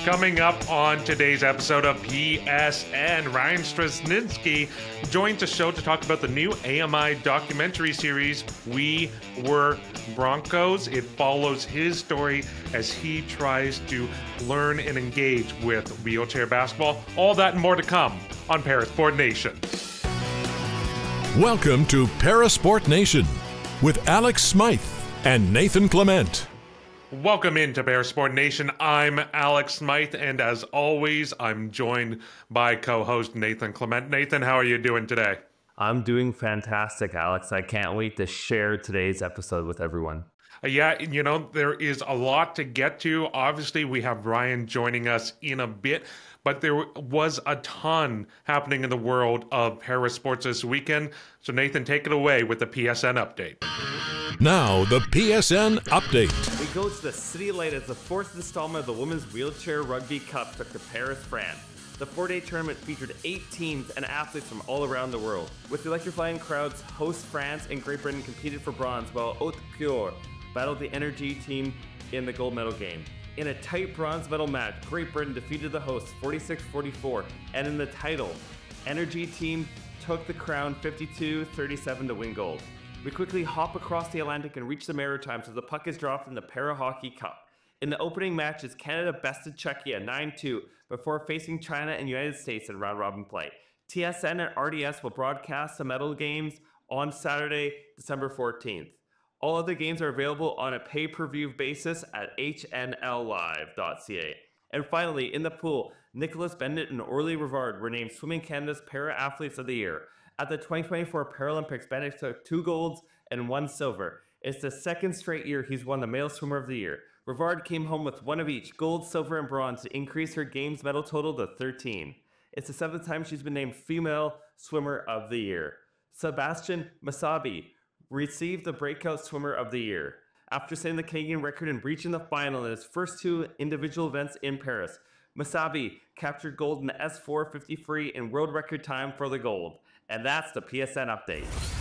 Coming up on today's episode of PSN, Ryan Straschnitzki joins the show to talk about the new AMI documentary series, We Were Broncos. It follows his story as he tries to learn and engage with wheelchair basketball. All that and more to come on Parasport Nation. Welcome to Parasport Nation with Alex Smyth and Nathan Clement. Welcome into Parasport Nation. I'm Alex Smyth, and as always, I'm joined by co-host Nathan Clement. Nathan, how are you doing today? I'm doing fantastic, Alex. I can't wait to share today's episode with everyone. Yeah, you know, there is a lot to get to. Obviously, we have Ryan joining us in a bit, but there was a ton happening in the world of parasports this weekend. So Nathan, take it away with the PSN update. Now, the PSN update. We go to the City Light as the fourth installment of the Women's Wheelchair Rugby Cup took to Paris, France. The four-day tournament featured 8 teams and athletes from all around the world. With electrifying crowds, host France and Great Britain competed for bronze, while Haute Cour battled the Energy team in the gold medal game. In a tight bronze medal match, Great Britain defeated the hosts 46-44, and in the title, Energy team took the crown 52-37 to win gold. We quickly hop across the Atlantic and reach the Maritimes as the puck is dropped in the Para Hockey Cup. In the opening matches, Canada bested Czechia 9-2 before facing China and United States in round-robin play. TSN and RDS will broadcast the medal games on Saturday, December 14th. All other games are available on a pay-per-view basis at hnllive.ca. And finally, in the pool, Nicholas Bennett and Orly Rivard were named Swimming Canada's Para-Athletes of the Year. At the 2024 Paralympics, Bennett took 2 golds and 1 silver. It's the second straight year he's won the Male Swimmer of the Year. Rivard came home with 1 of each, gold, silver, and bronze, to increase her games medal total to 13. It's the 7th time she's been named Female Swimmer of the Year. Sebastian Masabi received the Breakout Swimmer of the Year after setting the Canadian record and reaching the final in his first 2 individual events in Paris. Masabi captured gold in the S450 free in world record time for the gold. And that's the PSN update.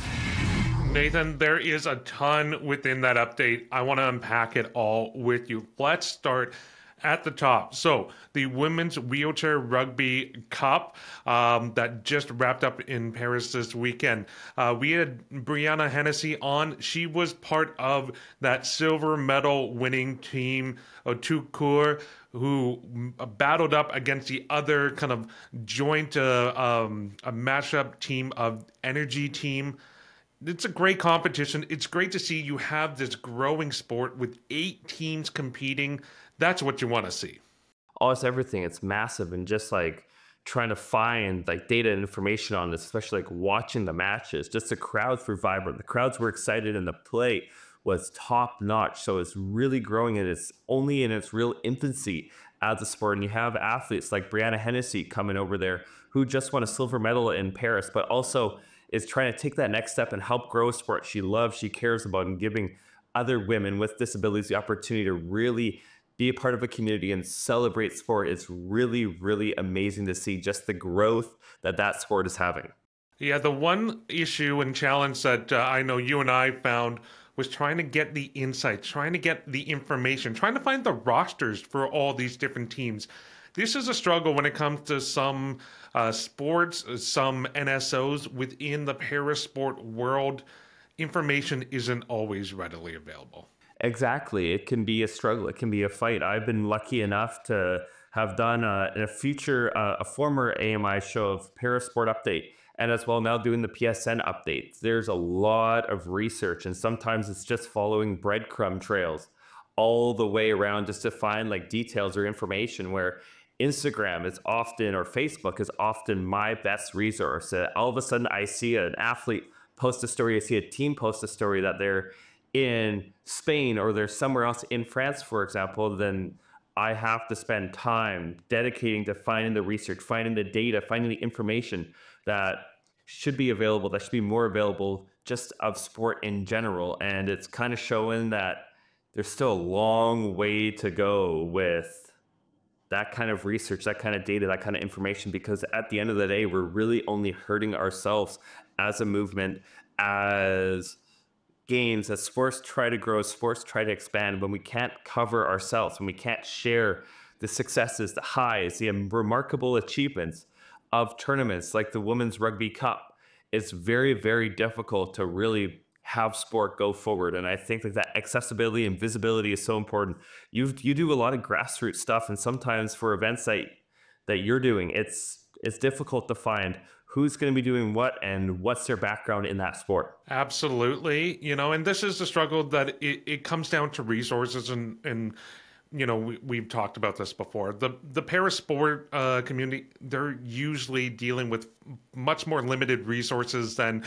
Nathan, there is a ton within that update. I want to unpack it all with you. Let's start at the top. So the Women's Wheelchair Rugby Cup that just wrapped up in Paris this weekend. We had Brianna Hennessy on. She was part of that silver medal winning team, Haute Cour, who battled up against the other kind of joint a mashup team of Energy team. It's a great competition. It's great to see you have this growing sport with 8 teams competing. That's what you want to see. Oh, it's everything. It's massive. And just like trying to find like data and information on this, especially like watching the matches, just the crowds were vibrant. The crowds were excited and the play was top notch. So it's really growing and it's only in its real infancy as a sport. And you have athletes like Brianna Hennessy coming over there who just won a silver medal in Paris, but also is trying to take that next step and help grow a sport she loves, she cares about, and giving other women with disabilities the opportunity to really be a part of a community and celebrate sport. It's really, really amazing to see just the growth that that sport is having. Yeah, the one issue and challenge that I know you and I found was trying to get the insights, trying to get the information, trying to find the rosters for all these different teams. This is a struggle when it comes to some sports, some NSOs within the parasport world. Information isn't always readily available. Exactly. It can be a struggle. It can be a fight. I've been lucky enough to have done a former AMI show of Parasport Update, and as well now doing the PSN updates. There's a lot of research, and sometimes it's just following breadcrumb trails all the way around just to find like details or information, where Instagram is often, or Facebook is often my best resource. All of a sudden I see an athlete post a story, I see a team post a story that they're in Spain or they're somewhere else in France, for example, then I have to spend time dedicating to finding the research, finding the data, finding the information that should be available, that should be more available just of sport in general. And it's kind of showing that there's still a long way to go with that kind of research, that kind of data, that kind of information, because at the end of the day, we're really only hurting ourselves as a movement, as games, as sports try to grow, sports try to expand, when we can't cover ourselves, when we can't share the successes, the highs, the remarkable achievements of tournaments like the Women's Rugby Cup, it's very, very difficult to really have sport go forward. And I think that accessibility and visibility is so important. You do a lot of grassroots stuff, and sometimes for events that you're doing, it's difficult to find who's going to be doing what and what's their background in that sport. Absolutely. And this is the struggle that it comes down to resources and we've talked about this before. The parasport community, they're usually dealing with much more limited resources than,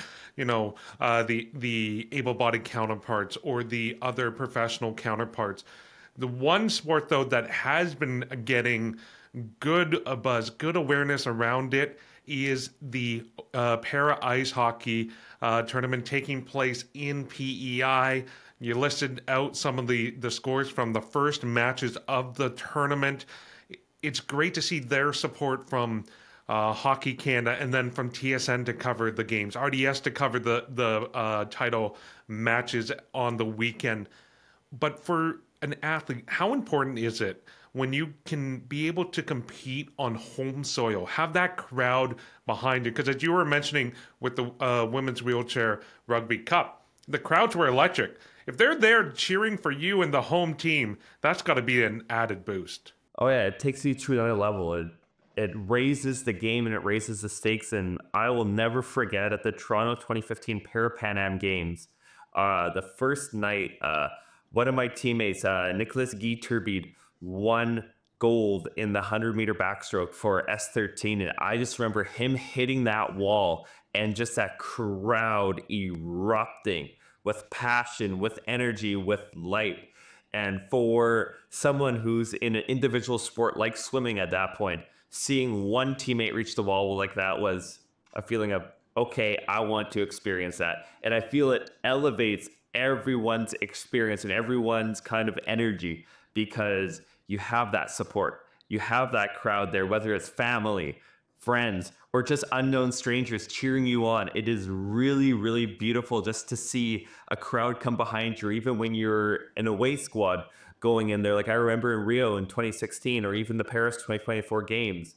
the able-bodied counterparts or the other professional counterparts. The one sport, though, that has been getting good buzz, good awareness around it is the para ice hockey tournament taking place in PEI. You listed out some of the scores from the first matches of the tournament. It's great to see their support from Hockey Canada and then from TSN to cover the games, RDS to cover the title matches on the weekend. But for an athlete, how important is it when you can be able to compete on home soil, have that crowd behind you? Because as you were mentioning with the Women's Wheelchair Rugby Cup, the crowds were electric. If they're there cheering for you and the home team, that's got to be an added boost. Oh yeah, it takes you to another level. It raises the game and it raises the stakes. And I will never forget at the Toronto 2015 Para-Pan Am Games, the first night, one of my teammates, Nicholas Guy Turbeed, won gold in the 100-meter backstroke for S13. And I just remember him hitting that wall and just that crowd erupting with passion, with energy, with light. And for someone who's in an individual sport like swimming at that point, seeing one teammate reach the wall like that was a feeling of, okay, I want to experience that. And I feel it elevates everyone's experience and everyone's kind of energy, because you have that support. You have that crowd there, whether it's family, friends, or just unknown strangers cheering you on. It is really, really beautiful just to see a crowd come behind you, even when you're an away squad going in there. Like I remember in Rio in 2016, or even the Paris 2024 games,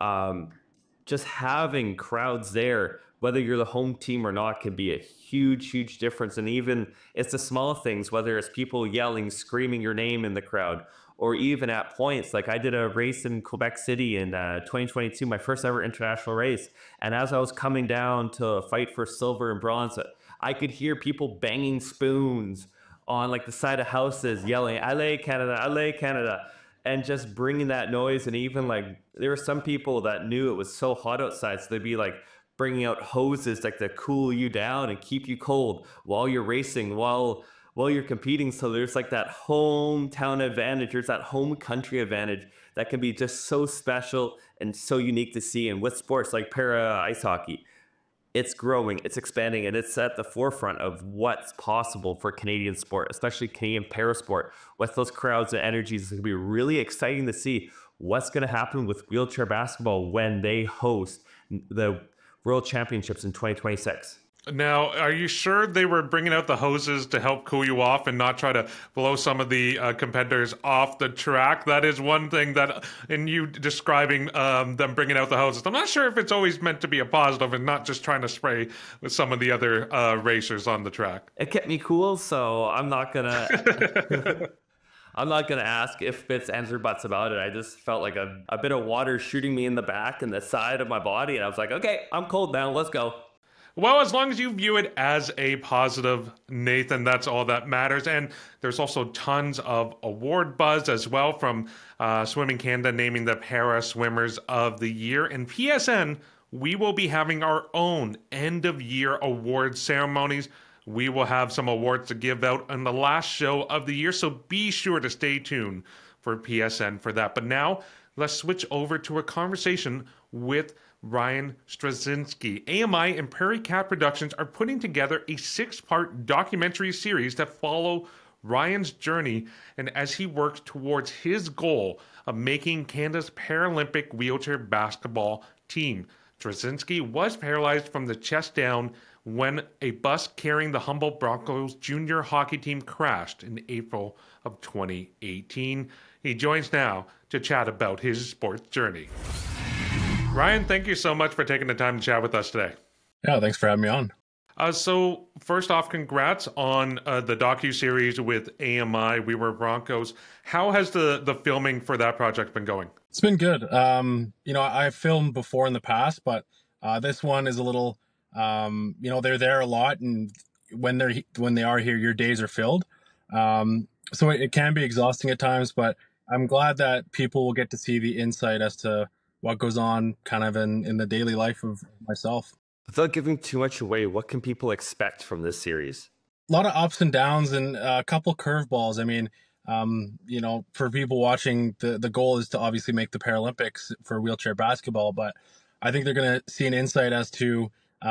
just having crowds there, whether you're the home team or not, can be a huge, huge difference. And even it's the small things, whether it's people yelling, screaming your name in the crowd, or even at points, like I did a race in Quebec City in 2022, my first ever international race. And as I was coming down to fight for silver and bronze, I could hear people banging spoons on like the side of houses, yelling, "Allez Canada, allez Canada," and just bringing that noise. And even like there were some people that knew it was so hot outside, so they'd be like bringing out hoses like to cool you down and keep you cold while you're racing, while you're competing. So there's like that hometown advantage, there's that home country advantage that can be just so special and so unique to see. And with sports like para ice hockey, it's growing, it's expanding, and it's at the forefront of what's possible for Canadian sport, especially Canadian para sport. With those crowds and energies, it's going to be really exciting to see what's going to happen with wheelchair basketball when they host the World Championships in 2026. Now, are you sure they were bringing out the hoses to help cool you off and not try to blow some of the competitors off the track? That is one thing that, in you describing them bringing out the hoses, I'm not sure if it's always meant to be a positive and not just trying to spray with some of the other racers on the track. It kept me cool, so I'm not gonna I'm not gonna ask if it's ands or buts about it. I just felt like a bit of water shooting me in the back and the side of my body, and I was like, okay, I'm cold now, let's go. Well, as long as you view it as a positive, Nathan, that's all that matters. And there's also tons of award buzz as well from Swimming Canada naming the Para Swimmers of the Year. And PSN, we will be having our own end-of-year award ceremonies. We will have some awards to give out on the last show of the year, so be sure to stay tuned for PSN for that. But now, let's switch over to a conversation with Ryan Straschnitzki. AMI and Prairie Cat Productions are putting together a 6-part documentary series that follow Ryan's journey and as he works towards his goal of making Canada's Paralympic wheelchair basketball team. Straschnitzki was paralyzed from the chest down when a bus carrying the Humboldt Broncos junior hockey team crashed in April of 2018. He joins now to chat about his sports journey. Ryan, thank you so much for taking the time to chat with us today. Yeah, thanks for having me on. So first off, congrats on the docu-series with AMI, We Were Broncos. How has the filming for that project been going? It's been good. I've filmed before in the past, but this one is a little, they're there a lot, and when they are here, your days are filled. So it can be exhausting at times, but I'm glad that people will get to see the insight as to what goes on kind of in the daily life of myself. Without giving too much away, what can people expect from this series? A lot of ups and downs and a couple curveballs. I mean, for people watching, the goal is to obviously make the Paralympics for wheelchair basketball, but I think they're going to see an insight as to,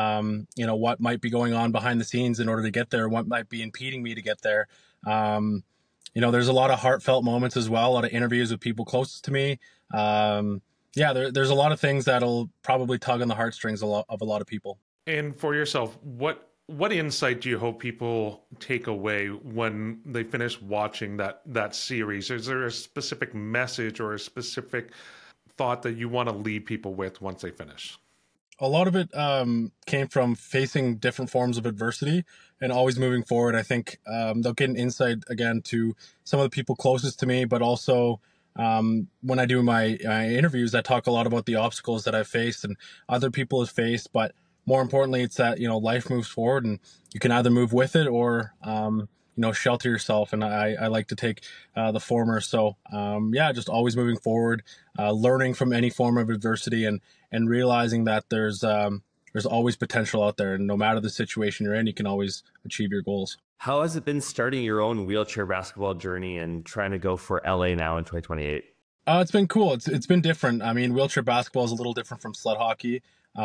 what might be going on behind the scenes in order to get there, what might be impeding me to get there. There's a lot of heartfelt moments as well, a lot of interviews with people closest to me. There's a lot of things that'll probably tug on the heartstrings of a lot of people. And for yourself, what insight do you hope people take away when they finish watching that series? Is there a specific message or a specific thought that you want to leave people with once they finish? A lot of it came from facing different forms of adversity and always moving forward. I think they'll get an insight again to some of the people closest to me, but also when I do my interviews, I talk a lot about the obstacles that I've faced and other people have faced. But more importantly, it's that, life moves forward and you can either move with it or, shelter yourself. And I like to take the former. So, just always moving forward, learning from any form of adversity and realizing that there's always potential out there. And no matter the situation you're in, you can always achieve your goals. How has it been starting your own wheelchair basketball journey and trying to go for LA now in 2028? It's been cool. It's been different. I mean, wheelchair basketball is a little different from sled hockey.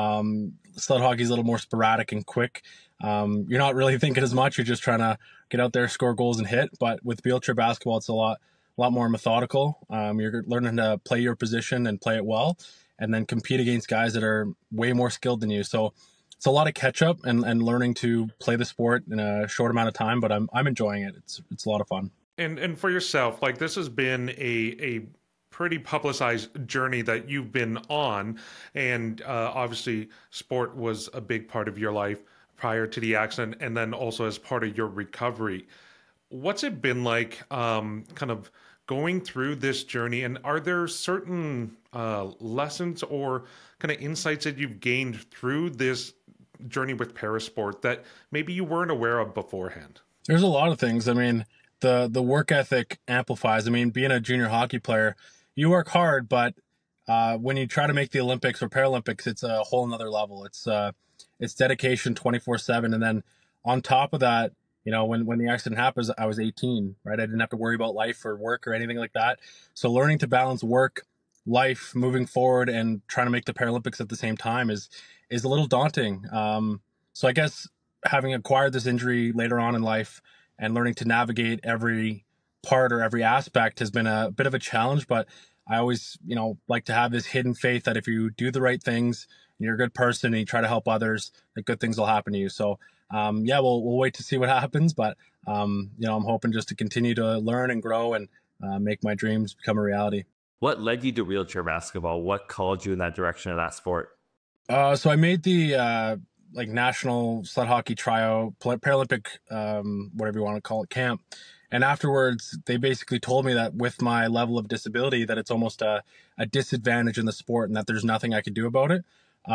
Sled hockey is a little more sporadic and quick. You're not really thinking as much. You're just trying to get out there, score goals, and hit. But with wheelchair basketball, it's a lot more methodical. You're learning to play your position and play it well, and then compete against guys that are way more skilled than you. So it's a lot of catch up and learning to play the sport in a short amount of time. But I'm enjoying it. It's a lot of fun. And for yourself, like, this has been a pretty publicized journey that you've been on, and obviously sport was a big part of your life prior to the accident, and then also as part of your recovery. What's it been like kind of going through this journey, and are there certain lessons or kind of insights that you've gained through this journey with parasport that maybe you weren't aware of beforehand? There's a lot of things. I mean, the work ethic amplifies. I mean, being a junior hockey player, you work hard, but when you try to make the Olympics or Paralympics, it's a whole nother level. It's dedication 24/7. And then on top of that, when the accident happened, I was 18, right? I didn't have to worry about life or work or anything like that. So learning to balance work, life, moving forward, and trying to make the Paralympics at the same time is a little daunting. So I guess having acquired this injury later on in life and learning to navigate every part or every aspect has been a bit of a challenge, but I always, like to have this hidden faith that if you do the right things and you're a good person and you try to help others, that good things will happen to you. So, we'll wait to see what happens, but, I'm hoping just to continue to learn and grow and make my dreams become a reality. What led you to wheelchair basketball? What called you in that direction of that sport? So I made the national sled hockey tryout, Paralympic, whatever you want to call it, camp. And afterwards, they basically told me that with my level of disability, that it's almost a disadvantage in the sport and that there's nothing I could do about it.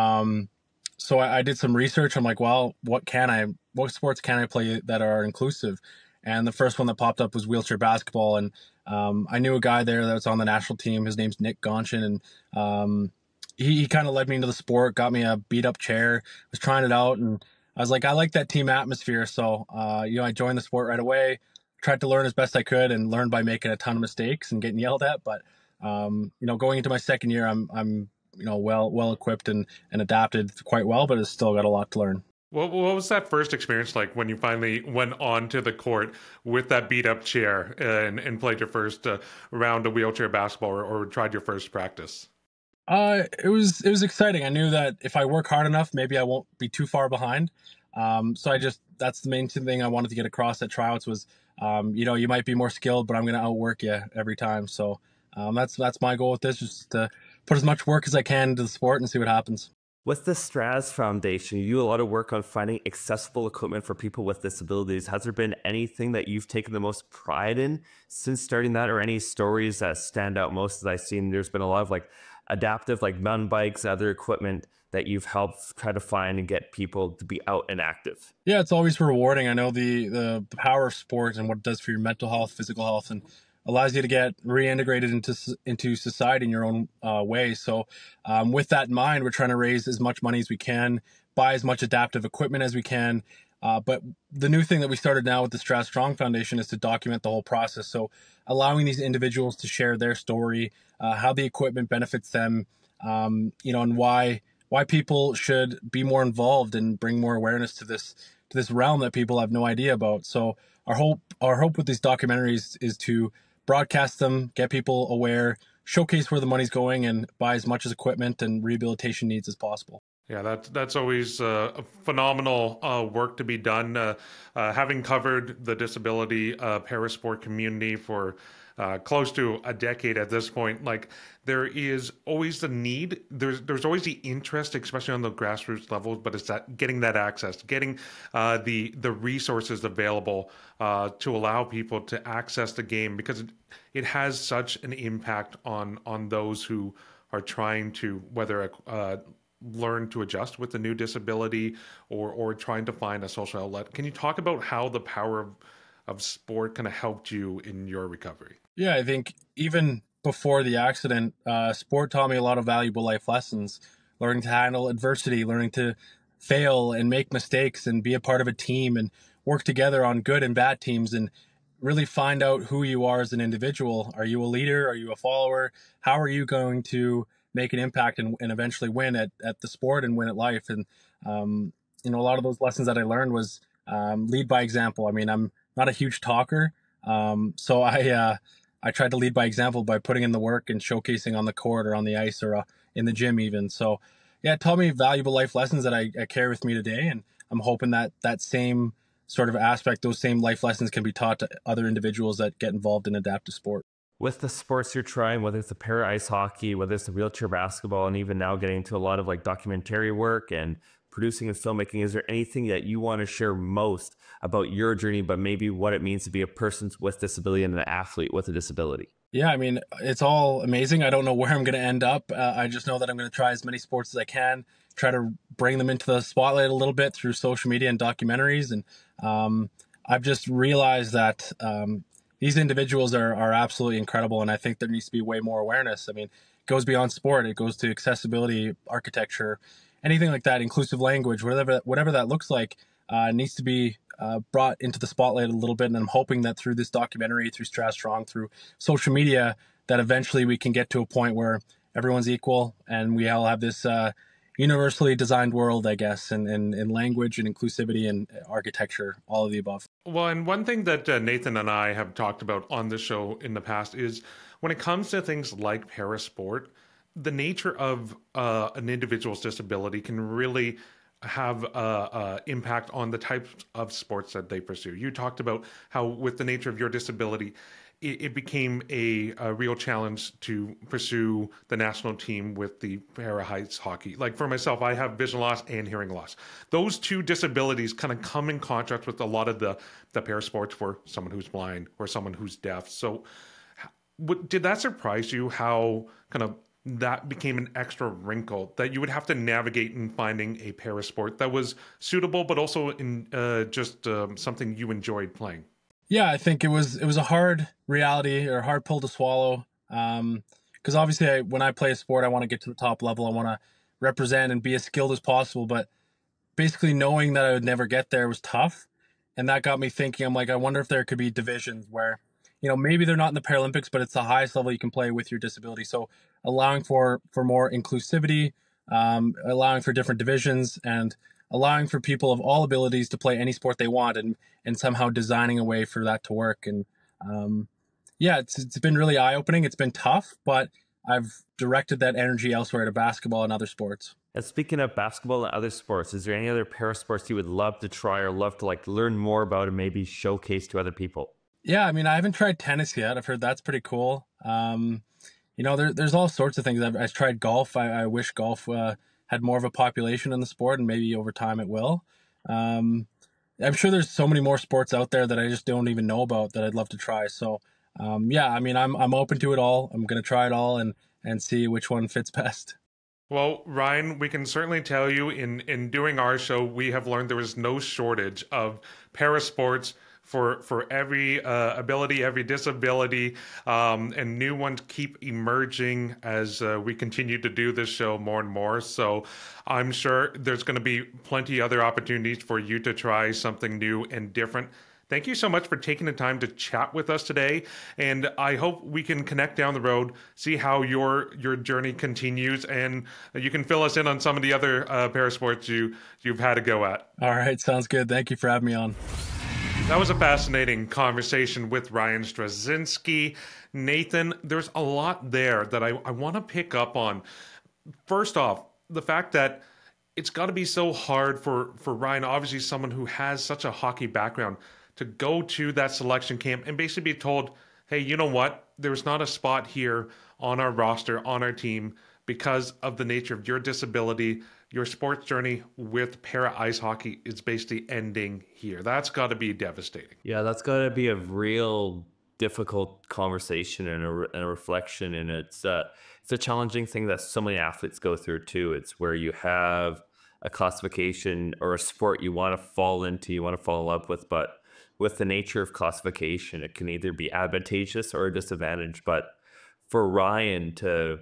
So I did some research. I'm like, well, what sports can I play that are inclusive? And the first one that popped up was wheelchair basketball. And I knew a guy there that was on the national team. His name's Nick Gonchin. And he kind of led me into the sport, got me a beat up chair, was trying it out. And I was like, I like that team atmosphere. So, I joined the sport right away, tried to learn as best I could and learned by making a ton of mistakes and getting yelled at. But, going into my second year, I'm well equipped and adapted quite well, but it's still got a lot to learn. What was that first experience like when you finally went onto the court with that beat up chair and played your first round of wheelchair basketball or tried your first practice? It was exciting. I knew that if I work hard enough, maybe I won't be too far behind. That's the main thing I wanted to get across at tryouts was, you might be more skilled, but I'm going to outwork you every time. So that's my goal with this, just to put as much work as I can into the sport and see what happens. With the Straz Foundation, you do a lot of work on finding accessible equipment for people with disabilities. Has there been anything that you've taken the most pride in since starting that, or any stories that stand out most? As I've seen, there's been a lot of like adaptive, like mountain bikes, other equipment that you've helped try to find and get people to be out and active. Yeah, it's always rewarding. I know the power of sport and what it does for your mental health, physical health, and allows you to get reintegrated into society in your own way. So with that in mind, we're trying to raise as much money as we can, buy as much adaptive equipment as we can. But the new thing that we started now with the Straz Strong Foundation is to document the whole process. So allowing these individuals to share their story, how the equipment benefits them, and why people should be more involved and bring more awareness to this realm that people have no idea about. So our hope with these documentaries is to broadcast them, get people aware, showcase where the money's going, and buy as much as equipment and rehabilitation needs as possible. Yeah, that's always a phenomenal work to be done. Having covered the disability parasport community for close to a decade at this point, like there is always the need. There's always the interest, especially on the grassroots level. But it's that getting that access, getting the resources available to allow people to access the game, because it has such an impact on those who are trying to, whether learn to adjust with the new disability or trying to find a social outlet. Can you talk about how the power of sport kind of helped you in your recovery? Yeah, I think even before the accident, sport taught me a lot of valuable life lessons, learning to handle adversity, learning to fail and make mistakes and be a part of a team and work together on good and bad teams, and really find out who you are as an individual. Are you a leader? Are you a follower? How are you going to make an impact and eventually win at the sport and win at life? And, a lot of those lessons that I learned was lead by example. I mean, I'm not a huge talker. So I tried to lead by example by putting in the work and showcasing on the court or on the ice or in the gym even. So yeah, it taught me valuable life lessons that I carry with me today. And I'm hoping that same sort of aspect, those same life lessons can be taught to other individuals that get involved in adaptive sport. With the sports you're trying, whether it's the para ice hockey, whether it's the wheelchair basketball, and even now getting into a lot of like documentary work and producing and filmmaking, is there anything that you want to share most about your journey, but maybe what it means to be a person with disability and an athlete with a disability? Yeah, I mean, it's all amazing. I don't know where I'm going to end up. I just know that I'm going to try as many sports as I can, try to bring them into the spotlight a little bit through social media and documentaries. And I've just realized that these individuals are absolutely incredible. And I think there needs to be way more awareness. I mean, it goes beyond sport. It goes to accessibility, architecture, anything like that, inclusive language, whatever that looks like, needs to be brought into the spotlight a little bit. And I'm hoping that through this documentary, through Straz Strong, through social media, that eventually we can get to a point where everyone's equal and we all have this universally designed world, I guess, and language and inclusivity and architecture, all of the above. Well, and one thing that Nathan and I have talked about on the show in the past is when it comes to things like parasport, the nature of an individual's disability can really have impact on the types of sports that they pursue. You talked about how with the nature of your disability, it became a real challenge to pursue the national team with the para ice hockey. Like for myself, I have vision loss and hearing loss. Those two disabilities kind of come in contrast with a lot of the para sports for someone who's blind or someone who's deaf. So did that surprise you, how kind of that became an extra wrinkle that you would have to navigate in finding a para sport that was suitable, but also in just something you enjoyed playing? Yeah, I think it was a hard reality or hard pill to swallow. Because obviously, when I play a sport, I want to get to the top level. I want to represent and be as skilled as possible. But basically, knowing that I would never get there was tough, and that got me thinking. I'm like, I wonder if there could be divisions where, maybe they're not in the Paralympics, but it's the highest level you can play with your disability. So allowing for more inclusivity, allowing for different divisions, and allowing for people of all abilities to play any sport they want, and somehow designing a way for that to work. And yeah, it's been really eye-opening. It's been tough, but I've directed that energy elsewhere to basketball and other sports. And speaking of basketball and other sports, is there any other para sports you would love to try or love to like learn more about and maybe showcase to other people? Yeah, I mean, I haven't tried tennis yet. I've heard that's pretty cool. There's all sorts of things. I've tried golf. I wish golf had more of a population in the sport, and maybe over time it will. I'm sure there's so many more sports out there that I just don't even know about that I'd love to try. So, yeah, I mean, I'm open to it all. I'm going to try it all and see which one fits best. Well, Ryan, we can certainly tell you in doing our show, we have learned there is no shortage of para sports for every ability, every disability, and new ones keep emerging as we continue to do this show more and more. So I'm sure there's going to be plenty other opportunities for you to try something new and different. Thank you so much for taking the time to chat with us today, and I hope we can connect down the road, see how your journey continues, and you can fill us in on some of the other para sports you've had a go at. All right, sounds good. Thank you for having me on. That was a fascinating conversation with Ryan Straschnitzki. Nathan, there's a lot there that I want to pick up on. First off, the fact that it's got to be so hard for Ryan, obviously someone who has such a hockey background, to go to that selection camp and basically be told, hey, you know what? There's not a spot here on our roster, on our team, because of the nature of your disability. Your sports journey with para ice hockey is basically ending here. That's got to be devastating. Yeah, that's got to be a real difficult conversation and a reflection. And it's a challenging thing that so many athletes go through too. It's where you have a classification or a sport you want to fall into, you want to fall in love with, but with the nature of classification, it can either be advantageous or a disadvantage. But for Ryan to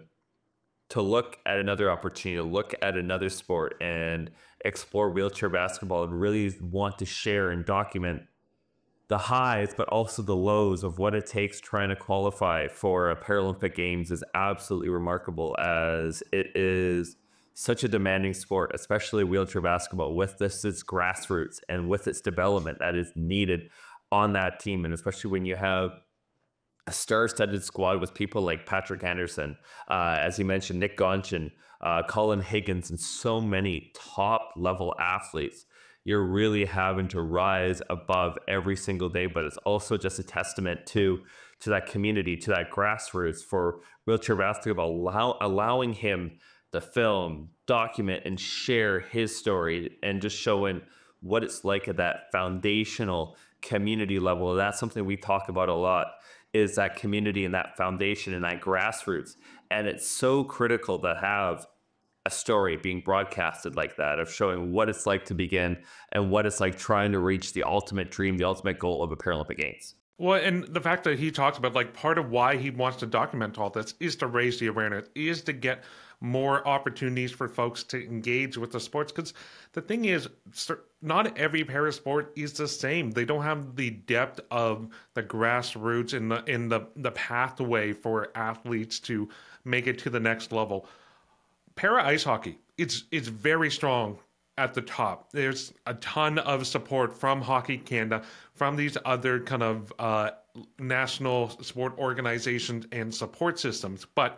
look at another opportunity, to look at another sport and explore wheelchair basketball and really want to share and document the highs, but also the lows of what it takes trying to qualify for a Paralympic Games is absolutely remarkable, as it is such a demanding sport, especially wheelchair basketball, with its grassroots and with its development that is needed on that team. And especially when you have a star-studded squad with people like Patrick Anderson, as you mentioned, Nick Gonchin, Colin Higgins, and so many top-level athletes, you're really having to rise above every single day. But it's also just a testament to that community, to that grassroots for wheelchair basketball, allowing him to film, document, and share his story, and just showing what it's like at that foundational community level. That's something we talk about a lot, is that community and that foundation and that grassroots. And it's so critical to have a story being broadcasted like that, of showing what it's like to begin and what it's like trying to reach the ultimate dream, the ultimate goal of a Paralympic Games. Well, and the fact that he talks about, like, part of why he wants to document all this is to raise the awareness, is to get more opportunities for folks to engage with the sports. Because the thing is, not every para sport is the same. They don't have the depth of the grassroots in the pathway for athletes to make it to the next level. Para ice hockey, it's very strong at the top. There's a ton of support from Hockey Canada, from these other kind of national sport organizations and support systems. But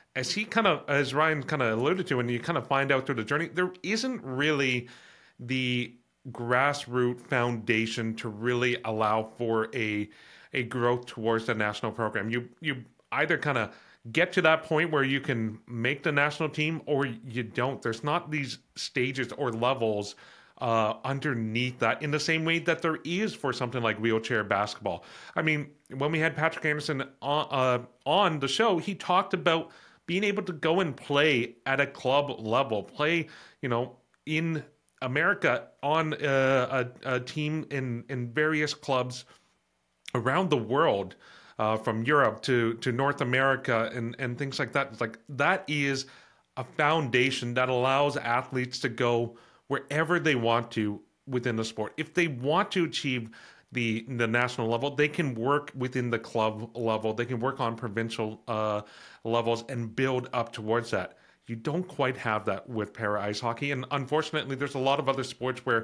as Ryan kind of alluded to, and you kind of find out through the journey, there isn't really the grassroots foundation to really allow for a growth towards the national program. You either kind of get to that point where you can make the national team, or you don't. There's not these stages or levels underneath that in the same way that there is for something like wheelchair basketball. I mean, when we had Patrick Anderson on the show, he talked about being able to go and play at a club level, play, in America on a team in various clubs around the world. From Europe to North America and things like that. It's like, that is a foundation that allows athletes to go wherever they want to within the sport. If they want to achieve the national level, they can work within the club level. They can work on provincial levels and build up towards that. You don't quite have that with para ice hockey. And unfortunately, there's a lot of other sports where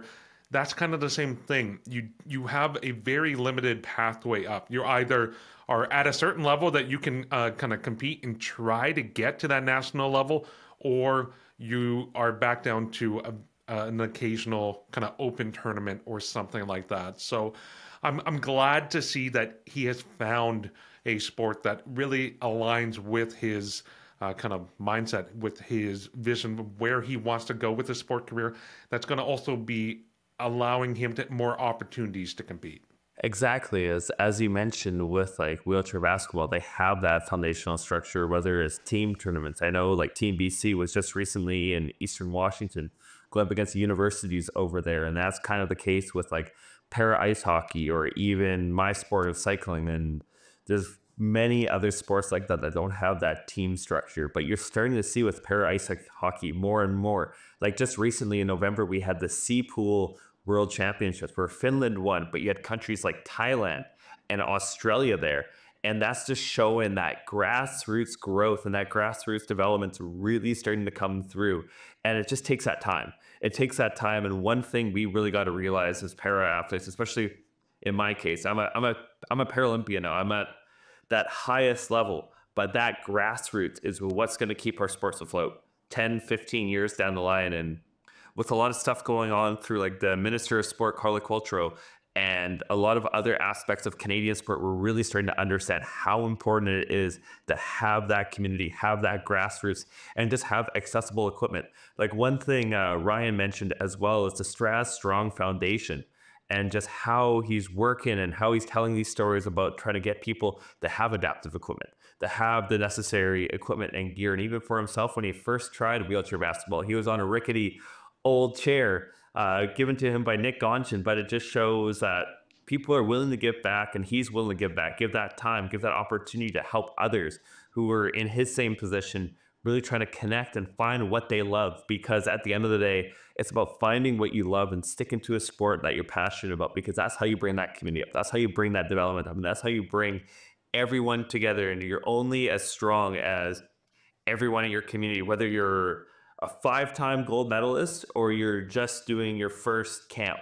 that's kind of the same thing. You have a very limited pathway up. You either are at a certain level that you can kind of compete and try to get to that national level, or you are back down to an occasional kind of open tournament or something like that. So I'm glad to see that he has found a sport that really aligns with his kind of mindset, with his vision of where he wants to go with his sport career. That's going to also be allowing him to more opportunities to compete. Exactly. As you mentioned with like wheelchair basketball, they have that foundational structure, whether it's team tournaments. I know like Team BC was just recently in Eastern Washington going up against the universities over there. And that's kind of the case with like para ice hockey or even my sport of cycling. And there's many other sports like that that don't have that team structure, but you're starting to see with para ice hockey more and more. Like just recently in November, we had the Sea Pool World Championships where Finland won, but you had countries like Thailand and Australia there. And that's just showing that grassroots growth and that grassroots development's really starting to come through. And it just takes that time. It takes that time. And one thing we really got to realize as para athletes, especially in my case, I'm a Paralympian now. I'm at that highest level, but that grassroots is what's going to keep our sports afloat 10, 15 years down the line. And with a lot of stuff going on through like the Minister of Sport, Carla Qualtrough, and a lot of other aspects of Canadian sport, we're really starting to understand how important it is to have that community, have that grassroots, and just have accessible equipment. Like one thing Ryan mentioned as well is the Straz Strong Foundation, and just how he's working and how he's telling these stories about trying to get people to have adaptive equipment, to have the necessary equipment and gear. And even for himself, when he first tried wheelchair basketball, he was on a rickety old chair given to him by Nick Gonchin, but it just shows that people are willing to give back, and he's willing to give back, give that time, give that opportunity to help others who are in his same position, really trying to connect and find what they love. Because at the end of the day, it's about finding what you love and sticking to a sport that you're passionate about, because that's how you bring that community up. That's how you bring that development up. And that's how you bring everyone together. And you're only as strong as everyone in your community, whether you're a 5-time gold medalist or you're just doing your first camp.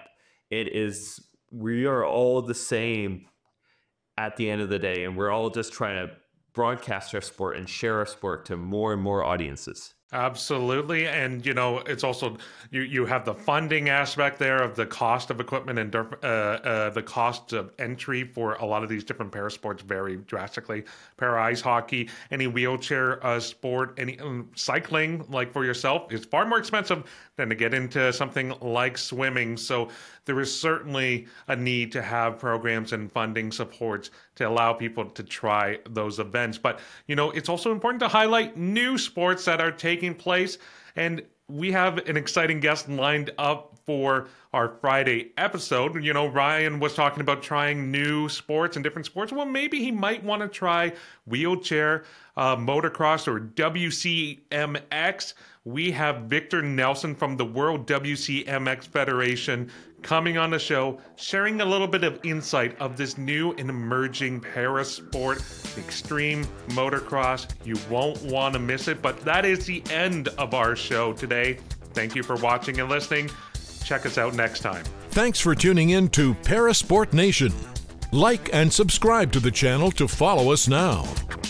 We are all the same at the end of the day, and we're all just trying to broadcast our sport and share our sport to more and more audiences. Absolutely. And, it's also, you have the funding aspect there of the cost of equipment, and the cost of entry for a lot of these different para sports vary drastically. Para ice hockey, any wheelchair sport, any cycling, like for yourself, is far more expensive than to get into something like swimming. So there is certainly a need to have programs and funding supports to allow people to try those events. But, it's also important to highlight new sports that are taking place. And we have an exciting guest lined up for our Friday episode. Ryan was talking about trying new sports and different sports. Well, maybe he might want to try wheelchair, motocross, or WCMX. We have Victor Nelson from the World WCMX Federation coming on the show, sharing a little bit of insight of this new and emerging para sport, extreme motocross. You won't want to miss it, but that is the end of our show today. Thank you for watching and listening. Check us out next time. Thanks for tuning in to Parasport Nation. Like and subscribe to the channel to follow us now.